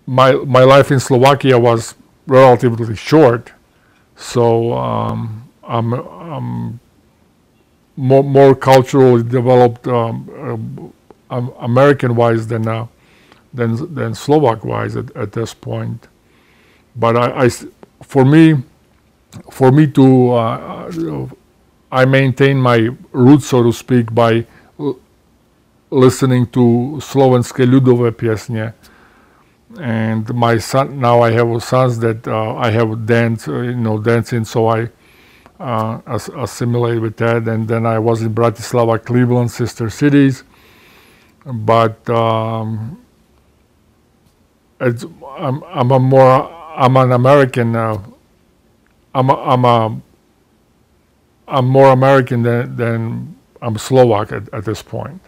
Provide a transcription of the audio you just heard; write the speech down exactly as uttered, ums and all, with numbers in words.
my my life in Slovakia was relatively short, so um, I'm, I'm more, more culturally developed um, uh, American-wise than uh, than than Slovak-wise at, at this point. But I, I for me, for me to uh, I maintain my roots, so to speak, by l- listening to slovenské ľudové piesne. And my son, now I have sons that uh, I have dance, uh, you know, dancing, so I uh, as, assimilate with that. And then I was in Bratislava, Cleveland, sister cities. But um, it's, I'm, I'm a more, I'm an American. Uh, I'm, a, I'm a, I'm more American than, than I'm Slovak at, at this point.